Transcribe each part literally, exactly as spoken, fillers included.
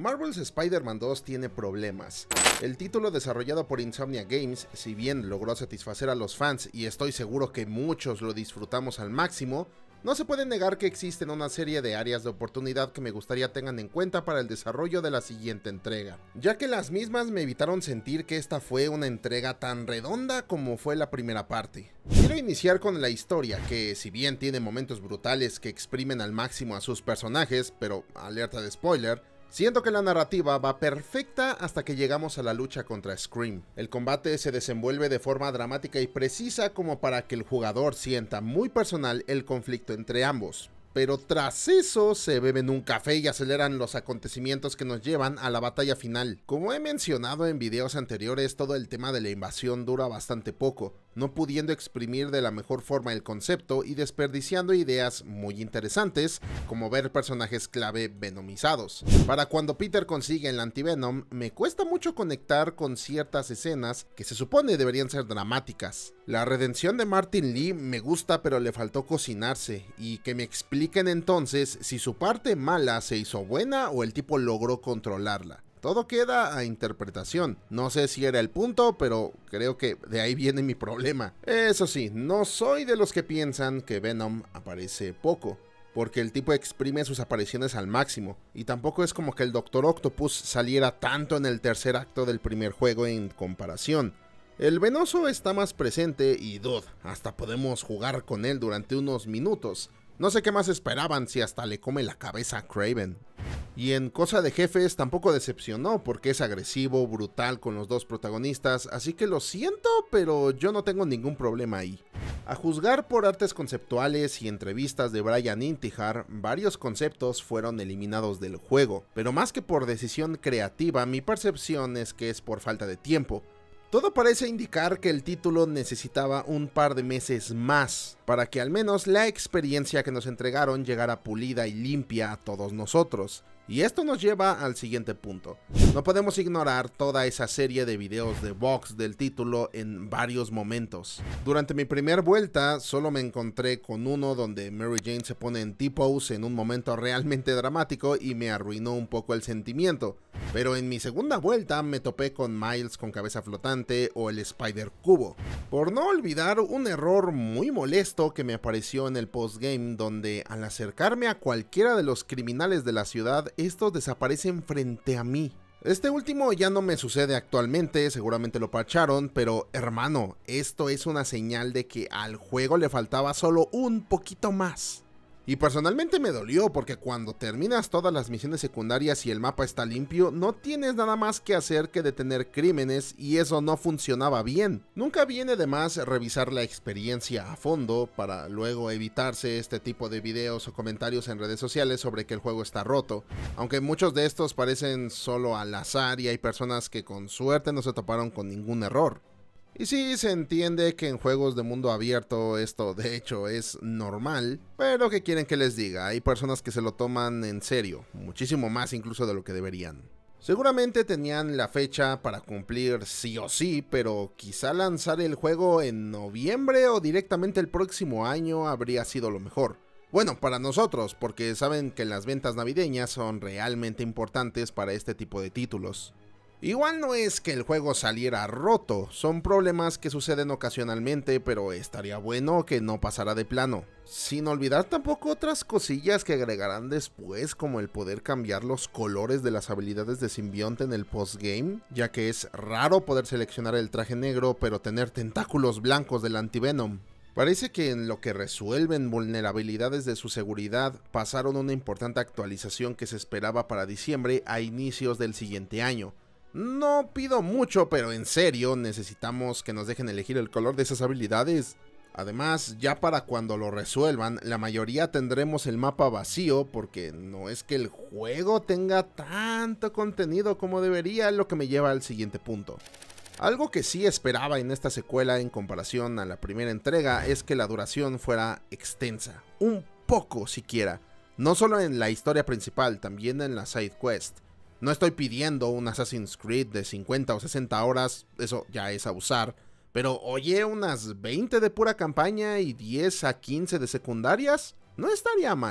Marvel's Spider-Man dos tiene problemas. El título desarrollado por Insomniac Games, si bien logró satisfacer a los fans y estoy seguro que muchos lo disfrutamos al máximo, no se puede negar que existen una serie de áreas de oportunidad que me gustaría tengan en cuenta para el desarrollo de la siguiente entrega, ya que las mismas me evitaron sentir que esta fue una entrega tan redonda como fue la primera parte. Quiero iniciar con la historia, que si bien tiene momentos brutales que exprimen al máximo a sus personajes, pero alerta de spoiler, siento que la narrativa va perfecta hasta que llegamos a la lucha contra Scream. El combate se desenvuelve de forma dramática y precisa como para que el jugador sienta muy personal el conflicto entre ambos. Pero tras eso se beben un café y aceleran los acontecimientos que nos llevan a la batalla final. Como he mencionado en videos anteriores, todo el tema de la invasión dura bastante poco, no pudiendo exprimir de la mejor forma el concepto y desperdiciando ideas muy interesantes, como ver personajes clave venomizados. Para cuando Peter consigue el antivenom, me cuesta mucho conectar con ciertas escenas que se supone deberían ser dramáticas. La redención de Martin Lee me gusta, pero le faltó cocinarse, y que me expliquen entonces si su parte mala se hizo buena o el tipo logró controlarla. Todo queda a interpretación, no sé si era el punto, pero creo que de ahí viene mi problema. Eso sí, no soy de los que piensan que Venom aparece poco, porque el tipo exprime sus apariciones al máximo, y tampoco es como que el Doctor Octopus saliera tanto en el tercer acto del primer juego en comparación. El Venoso está más presente y dude, hasta podemos jugar con él durante unos minutos. No sé qué más esperaban si hasta le come la cabeza a Kraven. Y en cosa de jefes tampoco decepcionó porque es agresivo, brutal con los dos protagonistas, así que lo siento, pero yo no tengo ningún problema ahí. A juzgar por artes conceptuales y entrevistas de Brian Intihar, varios conceptos fueron eliminados del juego, pero más que por decisión creativa, mi percepción es que es por falta de tiempo. Todo parece indicar que el título necesitaba un par de meses más para que al menos la experiencia que nos entregaron llegara pulida y limpia a todos nosotros. Y esto nos lleva al siguiente punto. No podemos ignorar toda esa serie de videos de box del título en varios momentos. Durante mi primera vuelta solo me encontré con uno donde Mary Jane se pone en T-pose en un momento realmente dramático y me arruinó un poco el sentimiento. Pero en mi segunda vuelta me topé con Miles con cabeza flotante o el Spider Cubo. Por no olvidar un error muy molesto que me apareció en el postgame, donde al acercarme a cualquiera de los criminales de la ciudad, estos desaparecen frente a mí. Este último ya no me sucede actualmente, seguramente lo parcharon, pero hermano, esto es una señal de que al juego le faltaba solo un poquito más. Y personalmente me dolió porque cuando terminas todas las misiones secundarias y el mapa está limpio, no tienes nada más que hacer que detener crímenes y eso no funcionaba bien. Nunca viene de más revisar la experiencia a fondo para luego evitarse este tipo de videos o comentarios en redes sociales sobre que el juego está roto, aunque muchos de estos parecen solo al azar y hay personas que con suerte no se toparon con ningún error. Y sí, se entiende que en juegos de mundo abierto esto de hecho es normal, pero ¿qué quieren que les diga? Hay personas que se lo toman en serio, muchísimo más incluso de lo que deberían. Seguramente tenían la fecha para cumplir sí o sí, pero quizá lanzar el juego en noviembre o directamente el próximo año habría sido lo mejor. Bueno, para nosotros, porque saben que las ventas navideñas son realmente importantes para este tipo de títulos. Igual no es que el juego saliera roto, son problemas que suceden ocasionalmente, pero estaría bueno que no pasara de plano. Sin olvidar tampoco otras cosillas que agregarán después, como el poder cambiar los colores de las habilidades de simbionte en el postgame, ya que es raro poder seleccionar el traje negro pero tener tentáculos blancos del antivenom. Parece que en lo que resuelven vulnerabilidades de su seguridad, pasaron una importante actualización que se esperaba para diciembre a inicios del siguiente año. No pido mucho, pero en serio, necesitamos que nos dejen elegir el color de esas habilidades. Además, ya para cuando lo resuelvan, la mayoría tendremos el mapa vacío, porque no es que el juego tenga tanto contenido como debería, lo que me lleva al siguiente punto. Algo que sí esperaba en esta secuela en comparación a la primera entrega es que la duración fuera extensa, un poco siquiera, no solo en la historia principal, también en la side quest. No estoy pidiendo un Assassin's Creed de cincuenta o sesenta horas, eso ya es abusar, pero oye, unas veinte de pura campaña y diez a quince de secundarias, no estaría mal.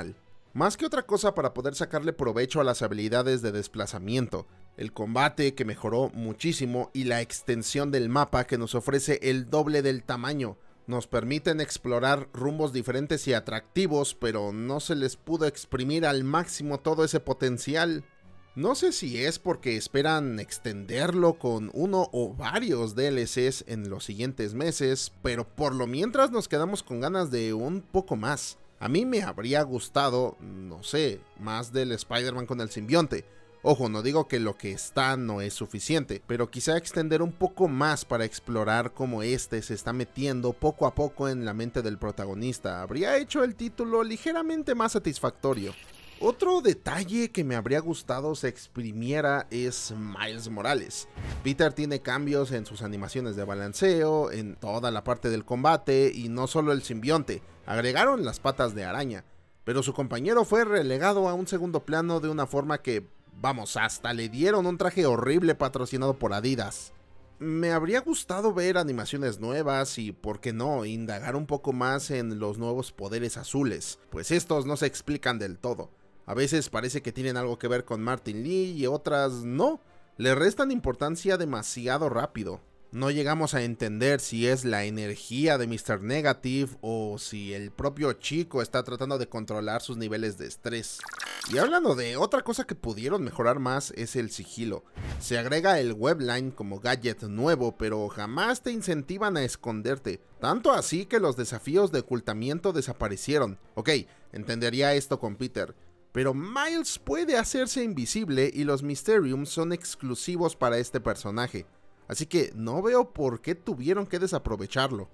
más que otra cosa para poder sacarle provecho a las habilidades de desplazamiento, el combate que mejoró muchísimo y la extensión del mapa que nos ofrece el doble del tamaño. Nos permiten explorar rumbos diferentes y atractivos, pero no se les pudo exprimir al máximo todo ese potencial. No sé si es porque esperan extenderlo con uno o varios D L Cs en los siguientes meses, pero por lo mientras nos quedamos con ganas de un poco más. A mí me habría gustado, no sé, más del Spider-Man con el simbionte. Ojo, no digo que lo que está no es suficiente, pero quizá extender un poco más para explorar cómo este se está metiendo poco a poco en la mente del protagonista habría hecho el título ligeramente más satisfactorio. Otro detalle que me habría gustado se exprimiera es Miles Morales. Peter tiene cambios en sus animaciones de balanceo, en toda la parte del combate y no solo el simbionte, agregaron las patas de araña, pero su compañero fue relegado a un segundo plano de una forma que, vamos, hasta le dieron un traje horrible patrocinado por Adidas. Me habría gustado ver animaciones nuevas y, por qué no, indagar un poco más en los nuevos poderes azules, pues estos no se explican del todo. A veces parece que tienen algo que ver con Martin Lee y otras no. Le restan importancia demasiado rápido. No llegamos a entender si es la energía de míster Negative o si el propio chico está tratando de controlar sus niveles de estrés. Y hablando de otra cosa que pudieron mejorar más es el sigilo. Se agrega el webline como gadget nuevo, pero jamás te incentivan a esconderte. Tanto así que los desafíos de ocultamiento desaparecieron. Ok, entendería esto con Peter, pero Miles puede hacerse invisible y los Mysteriums son exclusivos para este personaje. Así que no veo por qué tuvieron que desaprovecharlo.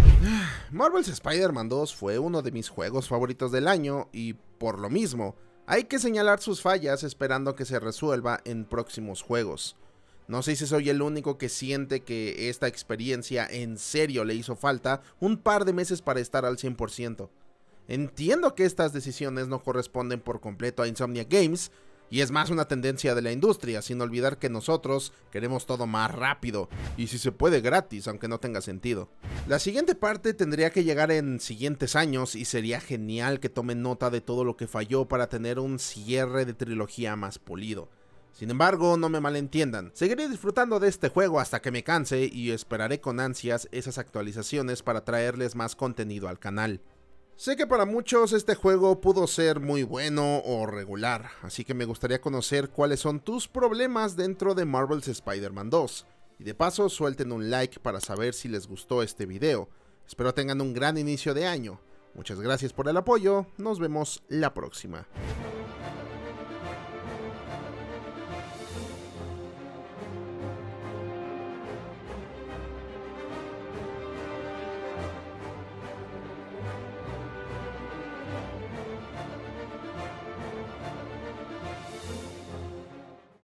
Marvel's Spider-Man dos fue uno de mis juegos favoritos del año y, por lo mismo, hay que señalar sus fallas esperando que se resuelva en próximos juegos. No sé si soy el único que siente que esta experiencia en serio le hizo falta un par de meses para estar al cien por ciento. Entiendo que estas decisiones no corresponden por completo a Insomniac Games, y es más una tendencia de la industria, sin olvidar que nosotros queremos todo más rápido, y si se puede gratis, aunque no tenga sentido. La siguiente parte tendría que llegar en siguientes años, y sería genial que tomen nota de todo lo que falló para tener un cierre de trilogía más pulido. Sin embargo, no me malentiendan, seguiré disfrutando de este juego hasta que me canse, y esperaré con ansias esas actualizaciones para traerles más contenido al canal. Sé que para muchos este juego pudo ser muy bueno o regular, así que me gustaría conocer cuáles son tus problemas dentro de Marvel's Spider-Man dos. Y de paso suelten un like para saber si les gustó este video. Espero tengan un gran inicio de año. Muchas gracias por el apoyo, nos vemos la próxima.